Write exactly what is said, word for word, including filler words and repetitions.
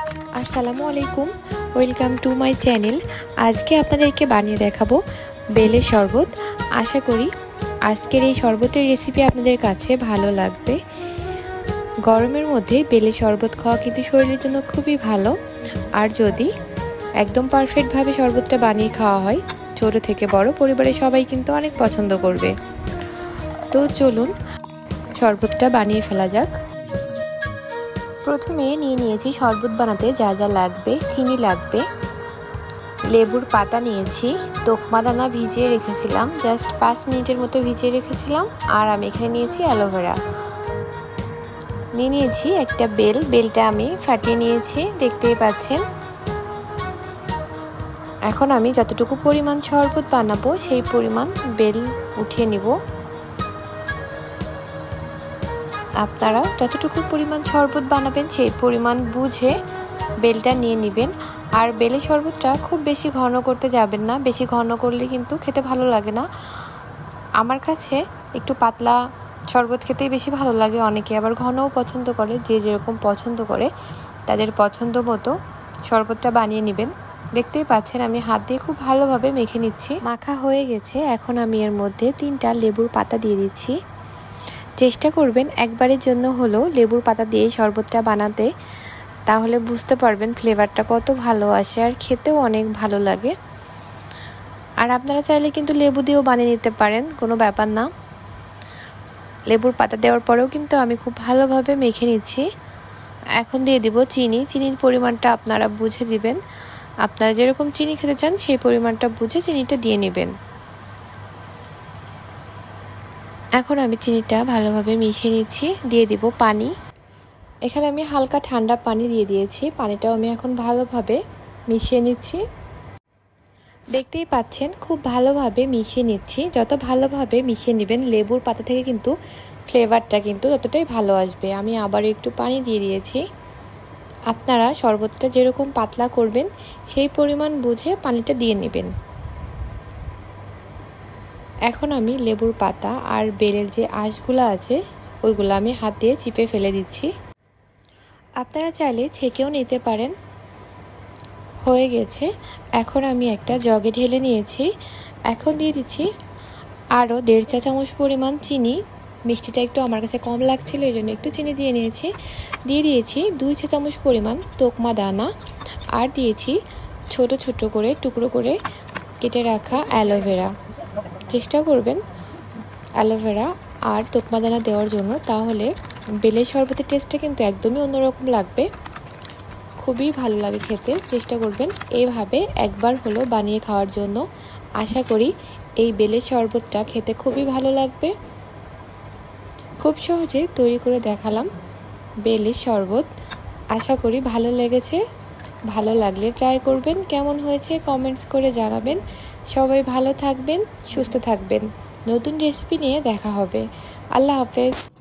আসসালামু আলাইকুম, welcome to my channel. আজকে আপনাদেরকে বানিয়ে দেখাবো বেলের শরবত। আশা করি আজকের এই শরবতের রেসিপি আপনাদের কাছে ভালো লাগবে। গরমের মধ্যে বেলের শরবত খাওয়া কিন্তু শরীরের জন্য খুবই ভালো। আর যদি একদম পারফেক্টভাবে শরবতটা বানিয়ে খাওয়া হয়, ছোট থেকে বড় পরিবারের সবাই কিন্তু অনেক পছন্দ করবে। তো চলুন শরবতটা বানিয়ে ফেলা যাক। প্রথমে নিয়ে নিয়েছি শরবত বানাতে যা যা লাগবে। চিনি লাগবে, লেবুর পাতা নিয়েছি, তোকমা দানা ভিজিয়ে রেখেছিলাম, জাস্ট পাঁচ মিনিটের মতো ভিজিয়ে রেখেছিলাম। আর আমি এখানে নিয়েছি অ্যালোভেরা, নিয়ে নিয়েছি একটা বেল। বেলটা আমি ফাটিয়ে নিয়েছি, দেখতেই পাচ্ছেন। এখন আমি যতটুকু পরিমাণ শরবত বানাবো সেই পরিমাণ বেল উঠিয়ে নিব। আপনারা যতটুকু পরিমাণ শরবত বানাবেন সেই পরিমাণ বুঝে বেলটা নিয়ে নেবেন। আর বেলের শরবতটা খুব বেশি ঘন করতে যাবেন না, বেশি ঘন করলে কিন্তু খেতে ভালো লাগে না। আমার কাছে একটু পাতলা শরবত খেতেই বেশি ভালো লাগে, অনেকে আবার ঘনও পছন্দ করে। যে যেরকম পছন্দ করে তাদের পছন্দ মতো শরবতটা বানিয়ে নেবেন। দেখতেই পাচ্ছেন আমি হাত দিয়ে খুব ভালোভাবে মেখে নিচ্ছি। মাখা হয়ে গেছে। এখন আমি এর মধ্যে তিনটা লেবুর পাতা দিয়ে দিচ্ছি। চেষ্টা করবেন একবারের জন্য হলেও লেবুর পাতা দিয়ে শরবতটা বানাতে, তাহলে বুঝতে পারবেন ফ্লেভারটা কত ভালো আসে আর খেতেও অনেক ভালো লাগে। আর আপনারা চাইলে কিন্তু লেবু দিয়েও বানিয়ে নিতে পারেন, কোনো ব্যাপার না। লেবুর পাতা দেওয়ার পরেও কিন্তু আমি খুব ভালোভাবে মেখে নিচ্ছি। এখন দিয়ে দিব চিনি। চিনির পরিমাণটা আপনারা বুঝে দিবেন। আপনারা যেরকম চিনি খেতে চান সেই পরিমাণটা বুঝে চিনিটা দিয়ে নেবেন। এখন আমি চিনিটা ভালোভাবে মিশিয়ে নিচ্ছি। দিয়ে দিব পানি। এখানে আমি হালকা ঠান্ডা পানি দিয়ে দিয়েছি। পানিটাও আমি এখন ভালোভাবে মিশিয়ে নিচ্ছি। দেখতেই পাচ্ছেন খুব ভালোভাবে মিশিয়ে নিচ্ছি। যত ভালোভাবে মিশিয়ে নেবেন লেবুর পাতা থেকে কিন্তু ফ্লেভারটা কিন্তু ততটাই ভালো আসবে। আমি আবার একটু পানি দিয়ে দিয়েছি। আপনারা শরবতটা যেরকম পাতলা করবেন সেই পরিমাণ বুঝে পানিটা দিয়ে নেবেন। এখন আমি লেবুর পাতা আর বেলের যে আঁশগুলো আছে ওইগুলো আমি হাত দিয়ে চিপে ফেলে দিচ্ছি। আপনারা চাইলে ছেঁকেও নিতে পারেন। হয়ে গেছে। এখন আমি একটা জগে ঢেলে নিয়েছি। এখন দিয়ে দিচ্ছি আরও দেড় চা চামচ পরিমাণ চিনি। মিষ্টিটা একটু আমার কাছে কম লাগছিল, এই জন্য একটু চিনি দিয়ে নিয়েছি। দিয়ে দিয়েছি দুই চা চামচ পরিমাণ তোকমা দানা, আর দিয়েছি ছোট ছোট করে টুকরো করে কেটে রাখা অ্যালোভেরা। চেষ্টা করবেন অ্যালোভেরা আর তোকমা দানা দেওয়ার জন্য, তাহলে বেলের শরবতের টেস্টটা কিন্তু একদমই অন্যরকম লাগবে, খুবই ভালো লাগে খেতে। চেষ্টা করবেন এইভাবে একবার হলো বানিয়ে খাওয়ার জন্য। আশা করি এই বেলের শরবতটা খেতে খুবই ভালো লাগবে। খুব সহজে তৈরি করে দেখালাম বেলের শরবত। আশা করি ভালো লেগেছে। ভালো লাগলে ট্রাই করবেন। কেমন হয়েছে কমেন্টস করে জানাবেন। সবাই ভালো থাকবেন, সুস্থ থাকবেন। নতুন রেসিপি নিয়ে দেখা হবে। আল্লাহ হাফেজ।